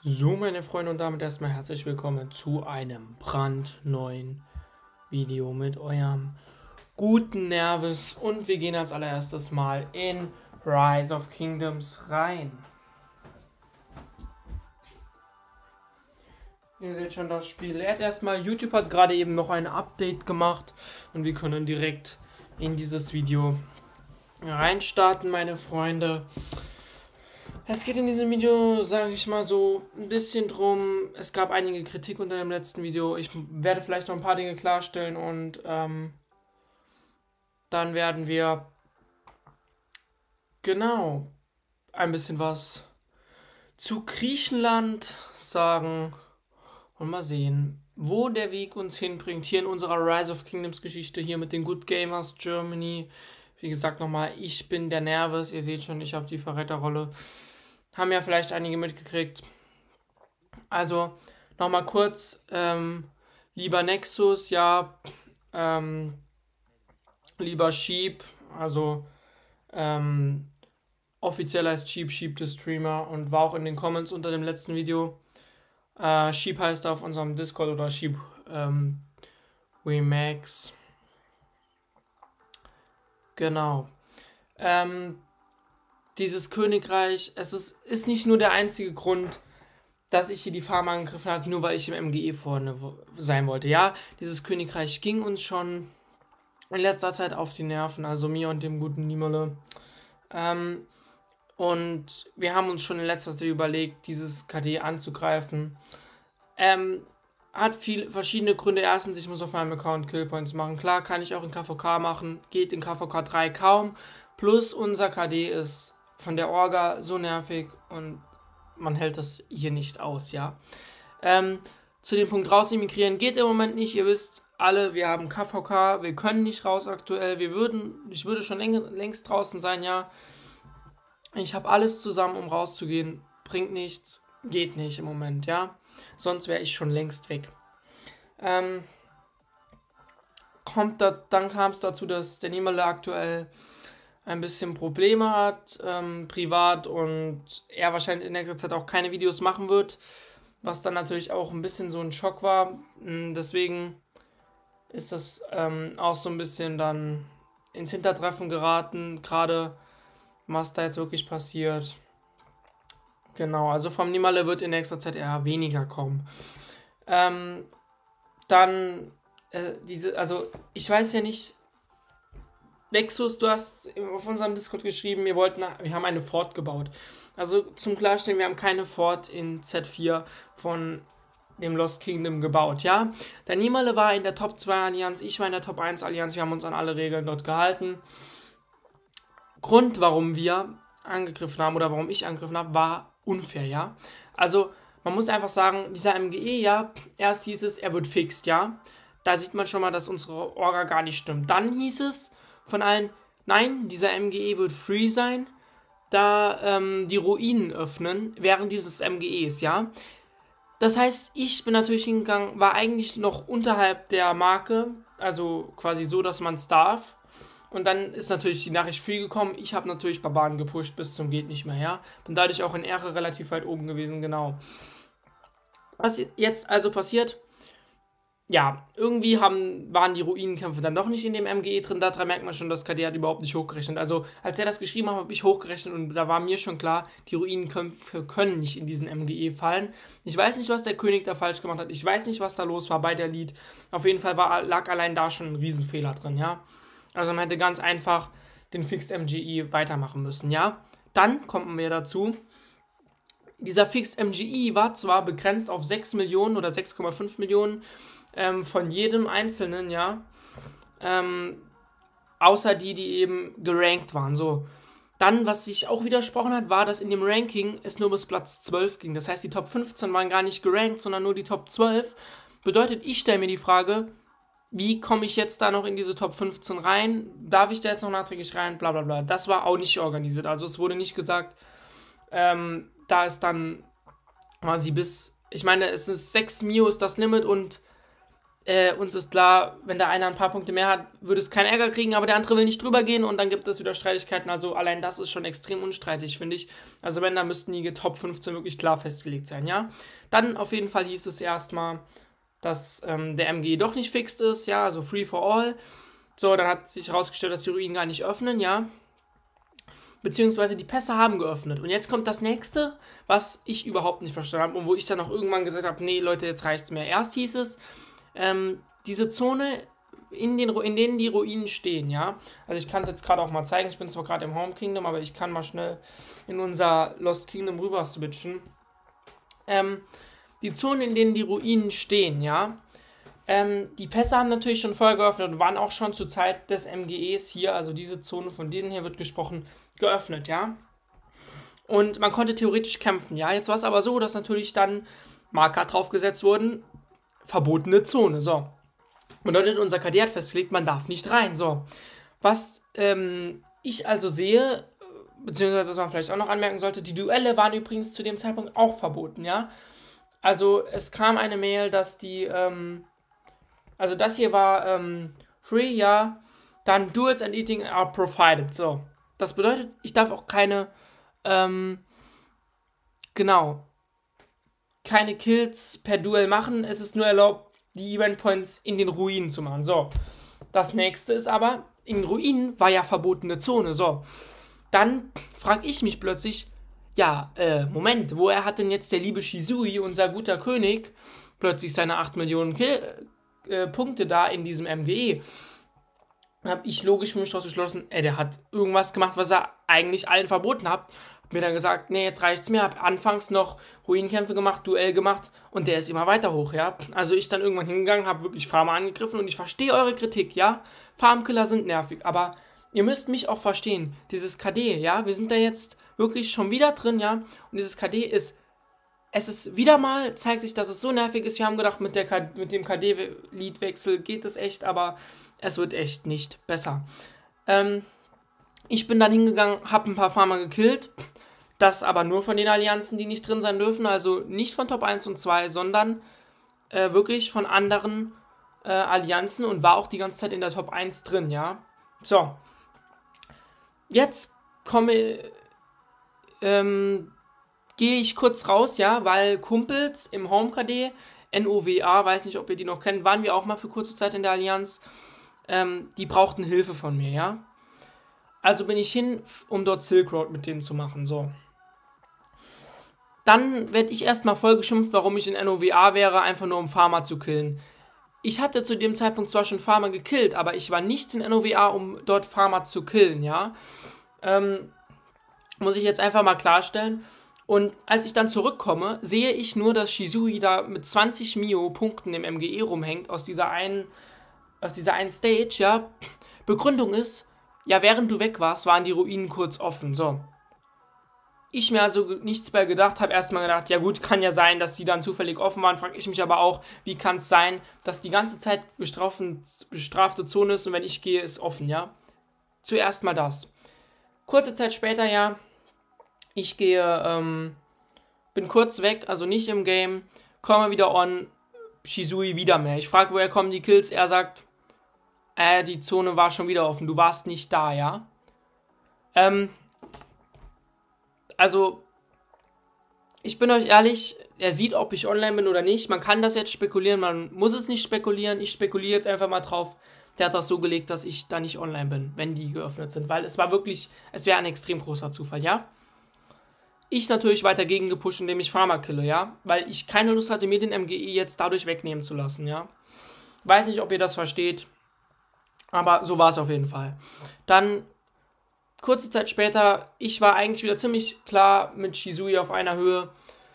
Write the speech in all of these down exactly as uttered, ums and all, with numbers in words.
So, meine Freunde, und damit erstmal herzlich willkommen zu einem brandneuen Video mit eurem guten Nerves. Und wir gehen als allererstes mal in Rise of Kingdoms rein. Ihr seht schon das Spiel. Er hat erstmal, YouTube hat gerade eben noch ein Update gemacht und wir können direkt in dieses Video reinstarten, meine Freunde. Es geht in diesem Video, sage ich mal so, ein bisschen drum. Es gab einige Kritik unter dem letzten Video. Ich werde vielleicht noch ein paar Dinge klarstellen und ähm, dann werden wir genau ein bisschen was zu Griechenland sagen und mal sehen, wo der Weg uns hinbringt. Hier in unserer Rise of Kingdoms Geschichte, hier mit den Good Gamers Germany. Wie gesagt nochmal, ich bin der Nerves. Ihr seht schon, ich habe die Verräterrolle. Haben ja vielleicht einige mitgekriegt. Also, nochmal kurz, ähm, lieber Nexus, ja, ähm, lieber Sheep, also, ähm, offiziell heißt Sheep, Sheep the Streamer und war auch in den Comments unter dem letzten Video. Äh, Sheep heißt auf unserem Discord oder Sheep, ähm, Remax. Genau. Ähm, Dieses Königreich, es ist, ist nicht nur der einzige Grund, dass ich hier die Farm angegriffen habe, nur weil ich im M G E vorne sein wollte. Ja, dieses Königreich ging uns schon in letzter Zeit auf die Nerven, also mir und dem guten Niemölle. Ähm, und wir haben uns schon in letzter Zeit überlegt, dieses K D anzugreifen. Ähm, hat viele verschiedene Gründe. Erstens, ich muss auf meinem Account Killpoints machen. Klar, kann ich auch in K V K machen, geht in K V K drei kaum. Plus unser K D ist von der Orga so nervig und man hält das hier nicht aus, ja. Ähm, zu dem Punkt raus emigrieren geht im Moment nicht. Ihr wisst alle, wir haben K V K, wir können nicht raus aktuell. Wir würden, ich würde schon längst draußen sein, ja. Ich habe alles zusammen, um rauszugehen. Bringt nichts, geht nicht im Moment, ja. Sonst wäre ich schon längst weg. Ähm, kommt da, dann kam es dazu, dass der Niemölle aktuell ein bisschen Probleme hat, ähm, privat, und er wahrscheinlich in nächster Zeit auch keine Videos machen wird, was dann natürlich auch ein bisschen so ein Schock war. Deswegen ist das ähm, auch so ein bisschen dann ins Hintertreffen geraten, gerade was da jetzt wirklich passiert. Genau, also vom Niemölle wird in nächster Zeit eher weniger kommen. Ähm, dann äh, diese, also ich weiß ja nicht, Nexus, du hast auf unserem Discord geschrieben, wir wollten, wir haben eine Fort gebaut. Also zum Klarstellen, wir haben keine Fort in Z vier von dem Lost Kingdom gebaut, ja. Der Niemölle war in der Top zwei Allianz, ich war in der Top eins Allianz, wir haben uns an alle Regeln dort gehalten. Grund, warum wir angegriffen haben oder warum ich angegriffen habe, war unfair, ja. Also man muss einfach sagen, dieser M G E, ja, erst hieß es, er wird fixed, ja. Da sieht man schon mal, dass unsere Orga gar nicht stimmt. Dann hieß es von allen, nein, dieser M G E wird free sein, da ähm, die Ruinen öffnen während dieses M G Es, ja. Das heißt, ich bin natürlich hingegangen, war eigentlich noch unterhalb der Marke, also quasi so, dass man es darf. Und dann ist natürlich die Nachricht free gekommen. Ich habe natürlich Barbaren gepusht bis zum geht nicht mehr, ja. Bin dadurch auch in Ehre relativ weit oben gewesen, genau. Was jetzt also passiert? Ja, irgendwie haben, waren die Ruinenkämpfe dann doch nicht in dem M G E drin. Daran merkt man schon, dass K D hat überhaupt nicht hochgerechnet. Also, als er das geschrieben hat, habe ich hochgerechnet und da war mir schon klar, die Ruinenkämpfe können nicht in diesen M G E fallen. Ich weiß nicht, was der König da falsch gemacht hat. Ich weiß nicht, was da los war bei der Lead. Auf jeden Fall war, lag allein da schon ein Riesenfehler drin, ja. Also, man hätte ganz einfach den Fixed M G E weitermachen müssen, ja. Dann kommen wir dazu. Dieser Fixed M G E war zwar begrenzt auf sechs Millionen oder sechs Komma fünf Millionen, Ähm, von jedem Einzelnen, ja, ähm, außer die, die eben gerankt waren, so. Dann, was sich auch widersprochen hat, war, dass in dem Ranking es nur bis Platz zwölf ging. Das heißt, die Top fünfzehn waren gar nicht gerankt, sondern nur die Top zwölf. Bedeutet, ich stelle mir die Frage, wie komme ich jetzt da noch in diese Top fünfzehn rein? Darf ich da jetzt noch nachträglich rein? Bla bla bla. Das war auch nicht organisiert. Also es wurde nicht gesagt, ähm, da ist dann quasi bis, ich meine, es ist sechs Mio ist das Limit und Äh, uns ist klar, wenn der eine ein paar Punkte mehr hat, würde es keinen Ärger kriegen, aber der andere will nicht drüber gehen und dann gibt es wieder Streitigkeiten. Also allein das ist schon extrem unstreitig, finde ich. Also wenn, dann müssten die Top fünfzehn wirklich klar festgelegt sein, ja. Dann auf jeden Fall hieß es erstmal, dass ähm, der M G E doch nicht fixed ist, ja, also free for all. So, dann hat sich herausgestellt, dass die Ruinen gar nicht öffnen, ja. Beziehungsweise die Pässe haben geöffnet. Und jetzt kommt das nächste, was ich überhaupt nicht verstanden habe und wo ich dann auch irgendwann gesagt habe, nee, Leute, jetzt reicht's mir. Erst hieß es, ähm, diese Zone, in, den, in denen die Ruinen stehen, ja. Also ich kann es jetzt gerade auch mal zeigen. Ich bin zwar gerade im Home Kingdom, aber ich kann mal schnell in unser Lost Kingdom rüber switchen. Ähm, die Zonen, in denen die Ruinen stehen, ja. Ähm, die Pässe haben natürlich schon vorher geöffnet und waren auch schon zur Zeit des M G Es hier, also diese Zone, von denen hier wird gesprochen, geöffnet, ja. Und man konnte theoretisch kämpfen, ja. Jetzt war es aber so, dass natürlich dann Marker draufgesetzt wurden, verbotene Zone, so. Bedeutet, unser K D hat festgelegt, man darf nicht rein, so. Was ähm, ich also sehe, beziehungsweise was man vielleicht auch noch anmerken sollte, die Duelle waren übrigens zu dem Zeitpunkt auch verboten, ja. Also es kam eine Mail, dass die, ähm, also das hier war ähm, free, ja, dann Duels and Eating are provided, so. Das bedeutet, ich darf auch keine, ähm, genau, keine Kills per Duell machen, es ist nur erlaubt, die Event Points in den Ruinen zu machen, so. Das nächste ist aber, in den Ruinen war ja verbotene Zone, so. Dann frage ich mich plötzlich, ja, äh, Moment, woher hat denn jetzt der liebe Shisui, unser guter König, plötzlich seine acht Millionen Kill äh, Punkte da in diesem M G E? Dann habe ich logisch für mich daraus geschlossen, ey, der hat irgendwas gemacht, was er eigentlich allen verboten hat. Hab mir dann gesagt, nee, jetzt reicht's mir. Hab anfangs noch Ruinenkämpfe gemacht, Duell gemacht und der ist immer weiter hoch, ja. Also ich dann irgendwann hingegangen, habe wirklich Farmer angegriffen und ich verstehe eure Kritik, ja. Farmkiller sind nervig, aber ihr müsst mich auch verstehen. Dieses K D, ja, wir sind da jetzt wirklich schon wieder drin, ja. Und dieses K D ist, es ist wieder mal, zeigt sich, dass es so nervig ist. Wir haben gedacht, mit, der K- mit dem K D-Leadwechsel geht es echt, aber es wird echt nicht besser. Ähm, ich bin dann hingegangen, habe ein paar Farmer gekillt. Das aber nur von den Allianzen, die nicht drin sein dürfen. Also nicht von Top eins und zwei, sondern äh, wirklich von anderen äh, Allianzen und war auch die ganze Zeit in der Top eins drin, ja. So. Jetzt komme ähm, gehe ich kurz raus, ja, weil Kumpels im Home K D, N O W A, weiß nicht, ob ihr die noch kennt, waren wir auch mal für kurze Zeit in der Allianz. Ähm, die brauchten Hilfe von mir, ja. Also bin ich hin, um dort Silk Road mit denen zu machen, so. Dann werde ich erstmal voll geschimpft, warum ich in N O W A wäre, einfach nur um Farmer zu killen. Ich hatte zu dem Zeitpunkt zwar schon Farmer gekillt, aber ich war nicht in N O W A, um dort Farmer zu killen, ja. Ähm, muss ich jetzt einfach mal klarstellen. Und als ich dann zurückkomme, sehe ich nur, dass Shisui da mit zwanzig Mio-Punkten im M G E rumhängt, aus dieser einen, aus dieser einen Stage, ja. Begründung ist, ja, während du weg warst, waren die Ruinen kurz offen, so. Ich mir also nichts mehr gedacht, habe erstmal gedacht, ja gut, kann ja sein, dass die dann zufällig offen waren, frage ich mich aber auch, wie kann es sein, dass die ganze Zeit bestrafte Zone ist und wenn ich gehe, ist offen, ja. Zuerst mal das. Kurze Zeit später, ja, ich gehe, ähm, bin kurz weg, also nicht im Game, komme wieder on, Shisui wieder mehr. Ich frage, woher kommen die Kills, er sagt, äh, die Zone war schon wieder offen, du warst nicht da, ja. Ähm, Also, ich bin euch ehrlich, er sieht, ob ich online bin oder nicht. Man kann das jetzt spekulieren, man muss es nicht spekulieren. Ich spekuliere jetzt einfach mal drauf. Der hat das so gelegt, dass ich da nicht online bin, wenn die geöffnet sind. Weil es war wirklich, es wäre ein extrem großer Zufall, ja? Ich natürlich weiter gegen gepusht, indem ich Farmer kille, ja? Weil ich keine Lust hatte, mir den M G E jetzt dadurch wegnehmen zu lassen, ja? Weiß nicht, ob ihr das versteht. Aber so war es auf jeden Fall. Dann kurze Zeit später, ich war eigentlich wieder ziemlich klar mit Shisui auf einer Höhe.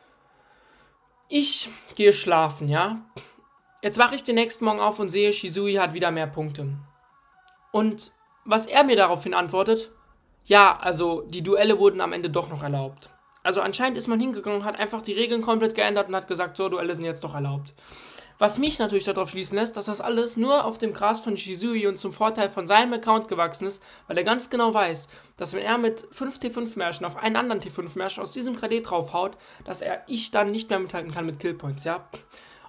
Ich gehe schlafen, ja. Jetzt wache ich den nächsten Morgen auf und sehe, Shisui hat wieder mehr Punkte. Und was er mir daraufhin antwortet, ja, also die Duelle wurden am Ende doch noch erlaubt. Also anscheinend ist man hingegangen, hat einfach die Regeln komplett geändert und hat gesagt, so, Duelle sind jetzt doch erlaubt. Was mich natürlich darauf schließen lässt, dass das alles nur auf dem Gras von Shisui und zum Vorteil von seinem Account gewachsen ist, weil er ganz genau weiß, dass wenn er mit fünf T fünf Märschen auf einen anderen T fünf Märschen aus diesem K D draufhaut, dass er ich dann nicht mehr mithalten kann mit Killpoints, ja.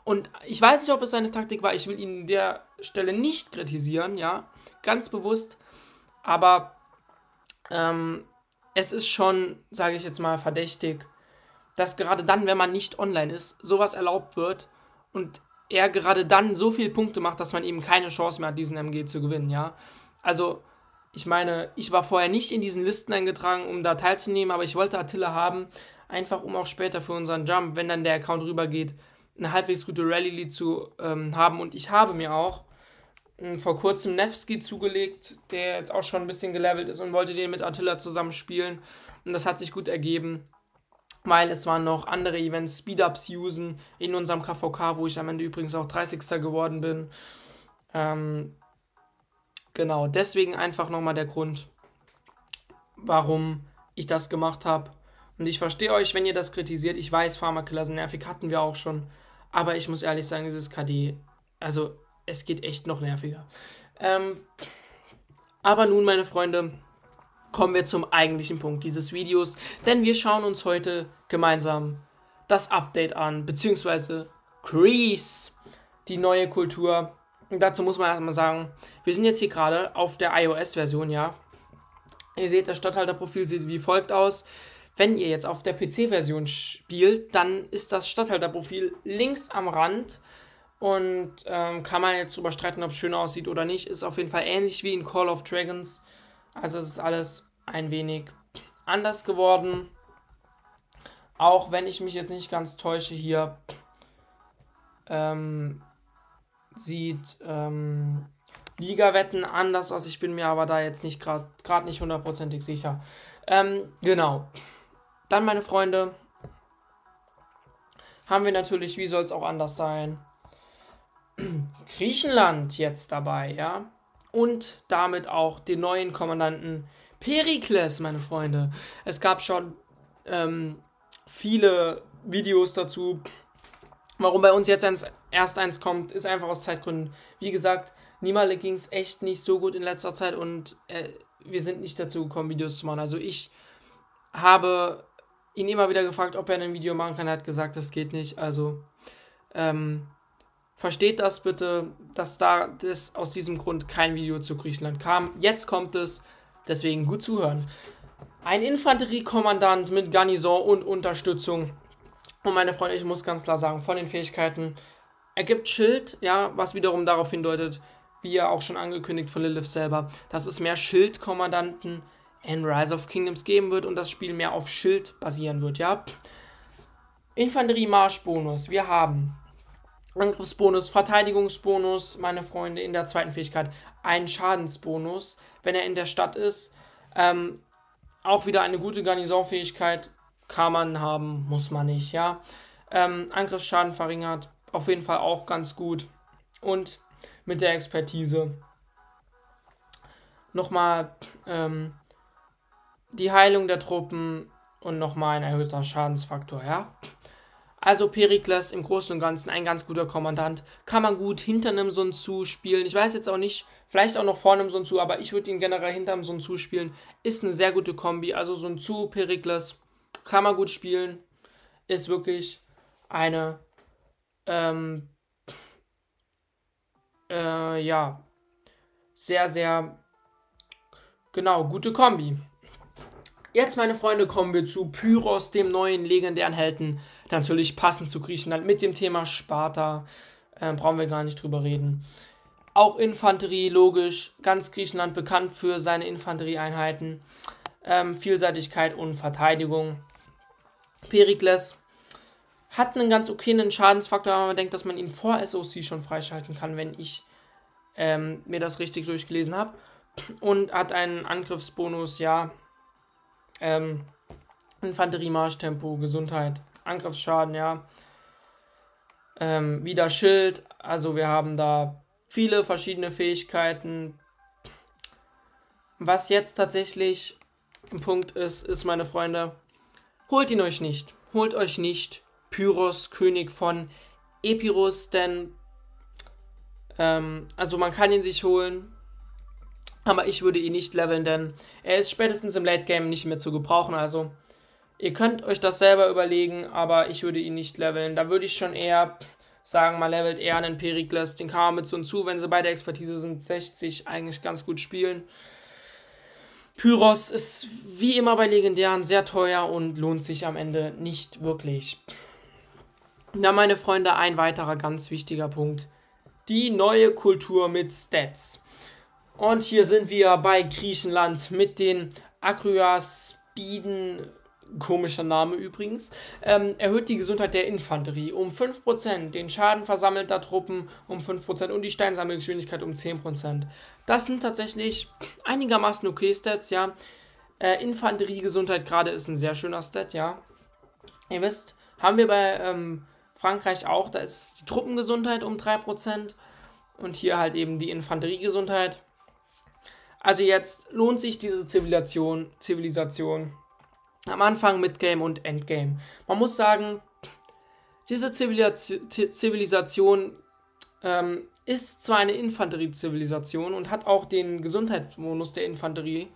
Und ich weiß nicht, ob es seine Taktik war. Ich will ihn an der Stelle nicht kritisieren, ja, ganz bewusst. Aber ähm, es ist schon, sage ich jetzt mal, verdächtig, dass gerade dann, wenn man nicht online ist, sowas erlaubt wird und er gerade dann so viele Punkte macht, dass man eben keine Chance mehr hat, diesen M G zu gewinnen, ja. Also, ich meine, ich war vorher nicht in diesen Listen eingetragen, um da teilzunehmen, aber ich wollte Attila haben, einfach um auch später für unseren Jump, wenn dann der Account rübergeht, eine halbwegs gute Rally-Lead zu ähm, haben. Und ich habe mir auch ähm, vor kurzem Nevsky zugelegt, der jetzt auch schon ein bisschen gelevelt ist und wollte den mit Attila zusammen spielen. Und das hat sich gut ergeben, weil es waren noch andere Events, Speed-Ups usen in unserem K V K, wo ich am Ende übrigens auch dreißigster geworden bin. Ähm, genau, deswegen einfach nochmal der Grund, warum ich das gemacht habe. Und ich verstehe euch, wenn ihr das kritisiert. Ich weiß, Pharmakiller sind nervig, hatten wir auch schon. Aber ich muss ehrlich sagen, dieses K D, also es geht echt noch nerviger. Ähm, aber nun, meine Freunde, kommen wir zum eigentlichen Punkt dieses Videos. Denn wir schauen uns heute gemeinsam das Update an, beziehungsweise Crease, die neue Kultur. Und dazu muss man erstmal sagen, wir sind jetzt hier gerade auf der iOS-Version, ja. Ihr seht, das Statthalterprofil sieht wie folgt aus. Wenn ihr jetzt auf der P C-Version spielt, dann ist das Statthalterprofil links am Rand und ähm, kann man jetzt drüber streiten, ob es schön aussieht oder nicht. Ist auf jeden Fall ähnlich wie in Call of Dragons. Also es ist alles ein wenig anders geworden. Auch wenn ich mich jetzt nicht ganz täusche, hier ähm, sieht ähm, Liga-Wetten anders aus. Ich bin mir aber da jetzt nicht gerade gerade nicht hundertprozentig sicher. Ähm, genau. Dann, meine Freunde, haben wir natürlich, wie soll es auch anders sein, Griechenland jetzt dabei, ja. Und damit auch den neuen Kommandanten Perikles, meine Freunde. Es gab schon ähm, viele Videos dazu. Warum bei uns jetzt eins, erst eins kommt, ist einfach aus Zeitgründen. Wie gesagt, Nimale ging es echt nicht so gut in letzter Zeit und äh, wir sind nicht dazu gekommen, Videos zu machen. Also ich habe ihn immer wieder gefragt, ob er ein Video machen kann. Er hat gesagt, das geht nicht. Also ähm, versteht das bitte, dass da das aus diesem Grund kein Video zu Griechenland kam. Jetzt kommt es, deswegen gut zuhören. Ein Infanteriekommandant mit Garnison und Unterstützung. Und meine Freunde, ich muss ganz klar sagen, von den Fähigkeiten, er gibt Schild, ja, was wiederum darauf hindeutet, wie ja auch schon angekündigt von Lilith selber, dass es mehr Schildkommandanten in Rise of Kingdoms geben wird und das Spiel mehr auf Schild basieren wird, ja. Infanterie-Marschbonus, wir haben Angriffsbonus, Verteidigungsbonus, meine Freunde, in der zweiten Fähigkeit einen Schadensbonus, wenn er in der Stadt ist. Ähm, auch wieder eine gute Garnisonfähigkeit, kann man haben, muss man nicht, ja. Ähm, Angriffsschaden verringert, auf jeden Fall auch ganz gut. Und mit der Expertise nochmal ähm, die Heilung der Truppen und nochmal ein erhöhter Schadensfaktor, ja. Also Perikles im Großen und Ganzen ein ganz guter Kommandant. Kann man gut hinter einem Sun Tzu spielen. Ich weiß jetzt auch nicht, vielleicht auch noch vor einem Sun Tzu, aber ich würde ihn generell hinter einem Sun Tzu spielen. Ist eine sehr gute Kombi. Also Sun Tzu, Perikles, kann man gut spielen. Ist wirklich eine, ähm, äh, ja, sehr, sehr, genau, gute Kombi. Jetzt, meine Freunde, kommen wir zu Pyros, dem neuen legendären Helden. Natürlich passend zu Griechenland mit dem Thema Sparta. Äh, brauchen wir gar nicht drüber reden. Auch Infanterie, logisch. Ganz Griechenland bekannt für seine Infanterieeinheiten. Ähm, Vielseitigkeit und Verteidigung. Perikles hat einen ganz okayen Schadensfaktor, aber man denkt, dass man ihn vor S O C schon freischalten kann, wenn ich ähm, mir das richtig durchgelesen habe. Und hat einen Angriffsbonus, ja. Ähm, Infanterie, Marschtempo, Gesundheit, Angriffsschaden, ja. Ähm, wieder Schild, also wir haben da viele verschiedene Fähigkeiten. Was jetzt tatsächlich ein Punkt ist, ist, meine Freunde, holt ihn euch nicht. Holt euch nicht Pyros, König von Epirus, denn ähm, also man kann ihn sich holen, aber ich würde ihn nicht leveln, denn er ist spätestens im Late Game nicht mehr zu gebrauchen. Also ihr könnt euch das selber überlegen, aber ich würde ihn nicht leveln. Da würde ich schon eher sagen, man levelt eher einen Perikles, den kann man mit Sun Tzu, wenn sie bei der Expertise sind, sechzig, eigentlich ganz gut spielen. Pyros ist wie immer bei Legendären sehr teuer und lohnt sich am Ende nicht wirklich. Na, meine Freunde, ein weiterer ganz wichtiger Punkt. Die neue Kultur mit Stats. Und hier sind wir bei Griechenland mit den Akryaspiden, komischer Name übrigens, ähm, erhöht die Gesundheit der Infanterie um fünf Prozent, den Schaden versammelter Truppen um fünf Prozent und die Steinsammelgeschwindigkeit um zehn Prozent. Das sind tatsächlich einigermaßen okay Stats, ja. Äh, Infanteriegesundheit gerade ist ein sehr schöner Stat, ja. Ihr wisst, haben wir bei ähm, Frankreich auch, da ist die Truppengesundheit um drei Prozent und hier halt eben die Infanteriegesundheit. Also jetzt lohnt sich diese Zivilisation, Zivilisation am Anfang, Midgame und Endgame. Man muss sagen, diese Zivilisation, Zivilisation ähm, ist zwar eine Infanterie-Zivilisation und hat auch den Gesundheitsbonus der Infanterie,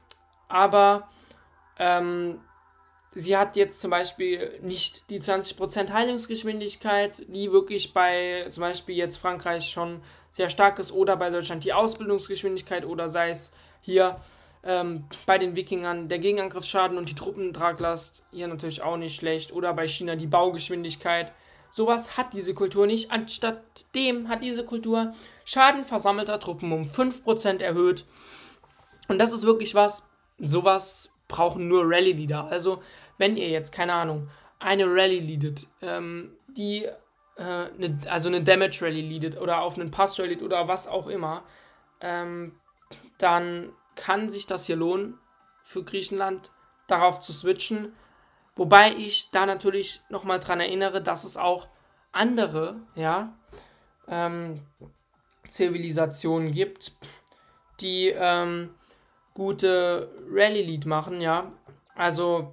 aber ähm, sie hat jetzt zum Beispiel nicht die zwanzig Prozent Heilungsgeschwindigkeit, die wirklich bei zum Beispiel jetzt Frankreich schon sehr stark ist, oder bei Deutschland die Ausbildungsgeschwindigkeit, oder sei es hier ähm, bei den Wikingern der Gegenangriffsschaden und die Truppentraglast, hier natürlich auch nicht schlecht, oder bei China die Baugeschwindigkeit. Sowas hat diese Kultur nicht. Anstatt dem hat diese Kultur Schaden versammelter Truppen um fünf Prozent erhöht. Und das ist wirklich was, sowas brauchen nur Rally-Leader. Also, wenn ihr jetzt, keine Ahnung, eine Rally leadet, ähm, die, äh, ne, also eine Damage-Rally leadet oder auf einen Pass-Rally leadet oder was auch immer, ähm, dann kann sich das hier lohnen, für Griechenland darauf zu switchen. Wobei ich da natürlich nochmal dran erinnere, dass es auch andere, ja, ähm, Zivilisationen gibt, die, ähm, gute Rally-Lead machen, ja. Also,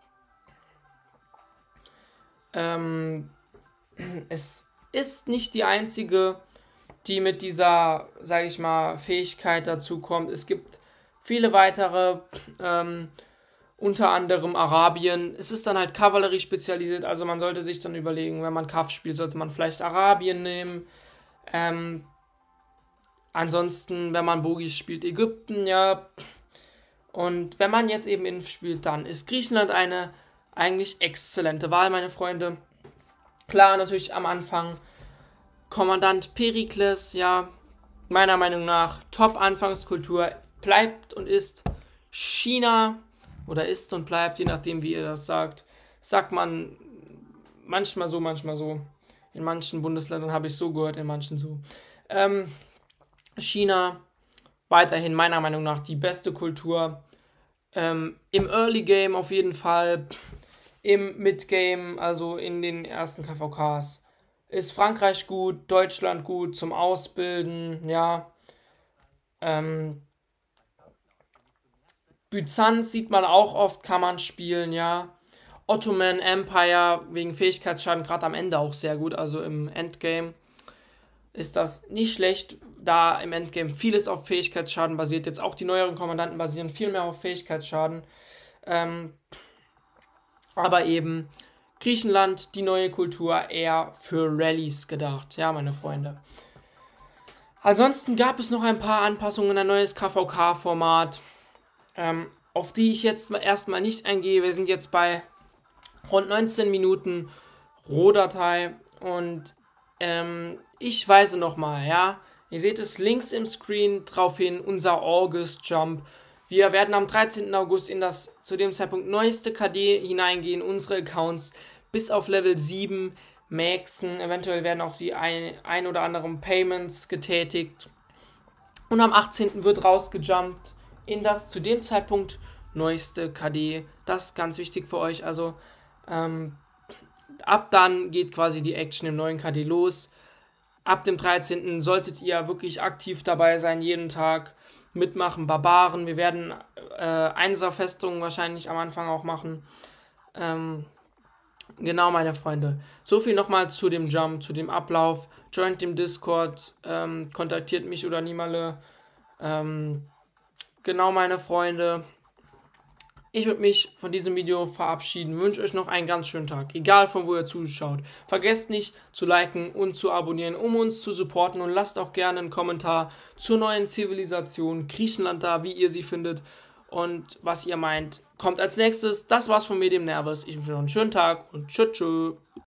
ähm, es ist nicht die einzige, die mit dieser, sage ich mal, Fähigkeit dazu kommt. Es gibt viele weitere, ähm, unter anderem Arabien. Es ist dann halt Kavallerie spezialisiert, also man sollte sich dann überlegen, wenn man Kav spielt, sollte man vielleicht Arabien nehmen. Ähm, ansonsten, wenn man Bogis spielt, Ägypten, ja. Und wenn man jetzt eben Inf spielt, dann ist Griechenland eine eigentlich exzellente Wahl, meine Freunde. Klar, natürlich am Anfang Kommandant Perikles, ja, meiner Meinung nach Top-Anfangskultur, bleibt und ist China, oder ist und bleibt, je nachdem wie ihr das sagt, sagt man manchmal so, manchmal so. In manchen Bundesländern habe ich so gehört, in manchen so. Ähm, China, weiterhin meiner Meinung nach die beste Kultur. Ähm, Im Early Game auf jeden Fall. Im Mid Game, also in den ersten K V Ks, ist Frankreich gut, Deutschland gut zum Ausbilden, ja. Ähm, Byzanz sieht man auch oft, kann man spielen, ja. Ottoman Empire wegen Fähigkeitsschaden gerade am Ende auch sehr gut, also im Endgame ist das nicht schlecht, da im Endgame vieles auf Fähigkeitsschaden basiert. Jetzt auch die neueren Kommandanten basieren viel mehr auf Fähigkeitsschaden. Ähm, aber eben Griechenland, die neue Kultur, eher für Rallyes gedacht, ja, meine Freunde. Ansonsten gab es noch ein paar Anpassungen, ein neues K V K-Format, ähm, auf die ich jetzt erstmal nicht eingehe. Wir sind jetzt bei rund neunzehn Minuten Rohdatei und ähm, ich weise nochmal, ja, ihr seht es links im Screen drauf hin, unser August Jump. Wir werden am dreizehnten August in das zu dem Zeitpunkt neueste K D hineingehen, unsere Accounts bis auf Level sieben maxen, eventuell werden auch die ein, ein oder anderen Payments getätigt und am achtzehnten wird rausgejumpt in das zu dem Zeitpunkt neueste K D. Das ist ganz wichtig für euch, also ähm, ab dann geht quasi die Action im neuen K D los. Ab dem dreizehnten solltet ihr wirklich aktiv dabei sein, jeden Tag mitmachen, Barbaren. Wir werden äh, Einser-Festungen wahrscheinlich am Anfang auch machen. Ähm, genau, meine Freunde. So viel nochmal zu dem Jump, zu dem Ablauf. Joint dem Discord, ähm, kontaktiert mich oder Niemale. Ähm, genau, meine Freunde. Ich würde mich von diesem Video verabschieden, wünsche euch noch einen ganz schönen Tag, egal von wo ihr zuschaut. Vergesst nicht zu liken und zu abonnieren, um uns zu supporten, und lasst auch gerne einen Kommentar zur neuen Zivilisation Griechenland da, wie ihr sie findet und was ihr meint. Kommt als nächstes. Das war's von mir, dem Nervus. Ich wünsche euch noch einen schönen Tag und tschüss. Tschüss.